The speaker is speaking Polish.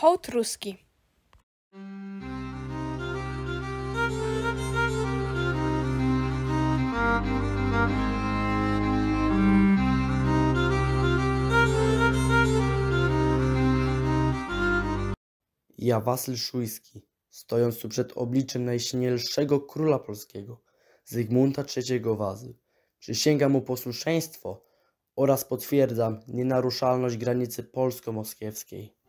Hołd ruski. Ja, Wasyl Szujski, stojąc tu przed obliczem najśmielszego króla polskiego, Zygmunta III Wazy, przysięgam mu posłuszeństwo oraz potwierdzam nienaruszalność granicy polsko-moskiewskiej.